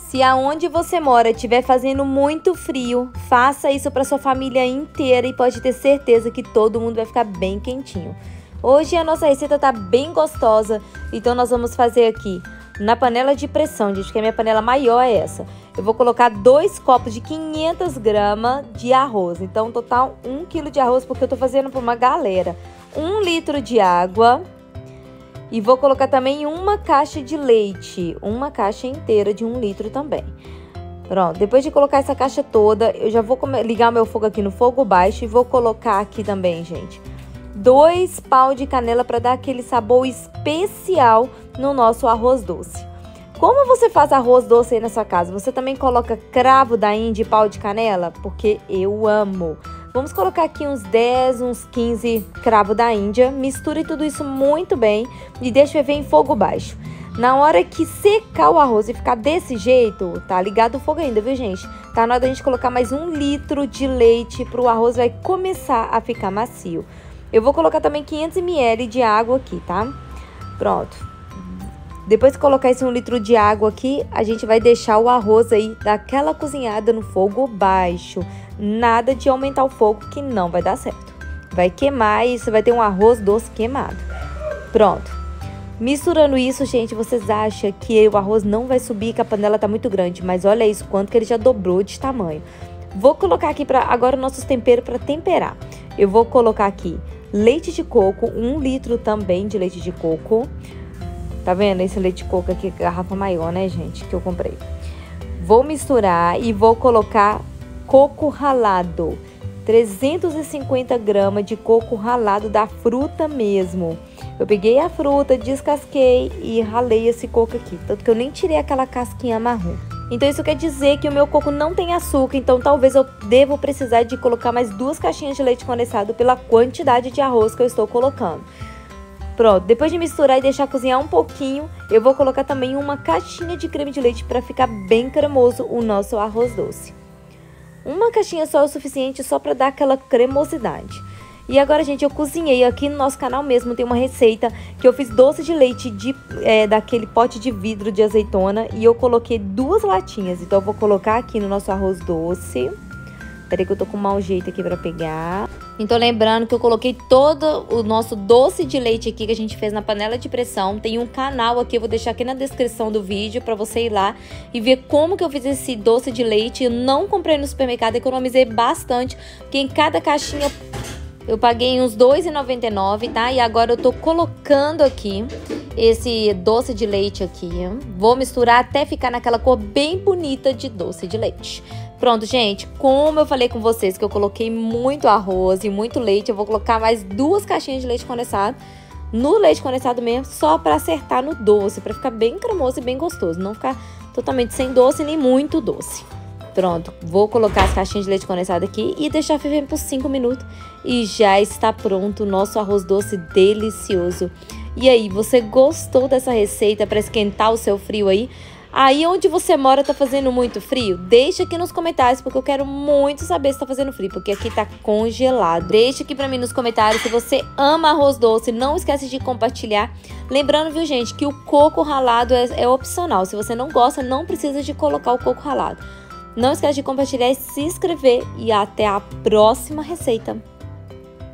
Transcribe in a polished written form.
Se aonde você mora estiver fazendo muito frio, faça isso para sua família inteira e pode ter certeza que todo mundo vai ficar bem quentinho. Hoje a nossa receita tá bem gostosa, então nós vamos fazer aqui na panela de pressão, gente, que a minha panela maior é essa. Eu vou colocar 2 copos de 500 gramas de arroz, então total 1 kg de arroz, porque eu tô fazendo para uma galera. 1 litro de água. E vou colocar também uma caixa de leite, uma caixa inteira de 1 litro também. Pronto, depois de colocar essa caixa toda, eu já vou ligar o meu fogo aqui no fogo baixo e vou colocar aqui também, gente, 2 pau de canela para dar aquele sabor especial no nosso arroz doce. Como você faz arroz doce aí na sua casa? Você também coloca cravo da Índia e pau de canela? Porque eu amo. Vamos colocar aqui uns 10, uns 15 cravo da Índia. Misture tudo isso muito bem e deixe ferver em fogo baixo. Na hora que secar o arroz e ficar desse jeito, tá ligado o fogo ainda, viu, gente? Tá na hora da gente colocar mais 1 litro de leite pro arroz vai começar a ficar macio. Eu vou colocar também 500 ml de água aqui, tá? Pronto. Depois de colocar esse 1 litro de água aqui, a gente vai deixar o arroz aí daquela cozinhada no fogo baixo. Nada de aumentar o fogo que não vai dar certo. Vai queimar e você vai ter um arroz doce queimado. Pronto. Misturando isso, gente, vocês acham que o arroz não vai subir, que a panela tá muito grande. Mas olha isso, quanto que ele já dobrou de tamanho. Vou colocar aqui agora os nossos temperos para temperar. Eu vou colocar aqui leite de coco, 1 litro também de leite de coco. Tá vendo esse leite de coco aqui, garrafa maior, né, gente, que eu comprei. Vou misturar e vou colocar coco ralado, 350 gramas de coco ralado da fruta mesmo. Eu peguei a fruta, descasquei e ralei esse coco aqui, tanto que eu nem tirei aquela casquinha marrom. Então isso quer dizer que o meu coco não tem açúcar, então talvez eu devo precisar de colocar mais 2 caixinhas de leite condensado pela quantidade de arroz que eu estou colocando. Pronto, depois de misturar e deixar cozinhar um pouquinho, eu vou colocar também uma caixinha de creme de leite para ficar bem cremoso o nosso arroz doce. Uma caixinha só é o suficiente, só para dar aquela cremosidade. E agora, gente, eu cozinhei aqui no nosso canal mesmo, tem uma receita que eu fiz doce de leite daquele pote de vidro de azeitona e eu coloquei 2 latinhas. Então eu vou colocar aqui no nosso arroz doce. Peraí que eu tô com um mau jeito aqui pra pegar. Então lembrando que eu coloquei todo o nosso doce de leite aqui que a gente fez na panela de pressão. Tem um canal aqui, eu vou deixar aqui na descrição do vídeo pra você ir lá e ver como que eu fiz esse doce de leite. Eu não comprei no supermercado, economizei bastante, porque em cada caixinha eu paguei uns R$ 2,99, tá? E agora eu tô colocando aqui esse doce de leite aqui. Vou misturar até ficar naquela cor bem bonita de doce de leite. Pronto, gente, como eu falei com vocês que eu coloquei muito arroz e muito leite, eu vou colocar mais 2 caixinhas de leite condensado no leite condensado mesmo, só para acertar no doce, para ficar bem cremoso e bem gostoso, não ficar totalmente sem doce nem muito doce. Pronto, vou colocar as caixinhas de leite condensado aqui e deixar ferver por 5 minutos e já está pronto o nosso arroz doce delicioso. E aí, você gostou dessa receita para esquentar o seu frio aí? Aí onde você mora tá fazendo muito frio? Deixa aqui nos comentários, porque eu quero muito saber se tá fazendo frio, porque aqui tá congelado. Deixa aqui pra mim nos comentários se você ama arroz doce, não esquece de compartilhar. Lembrando, viu, gente, que o coco ralado é opcional. Se você não gosta, não precisa de colocar o coco ralado. Não esquece de compartilhar e se inscrever. E até a próxima receita.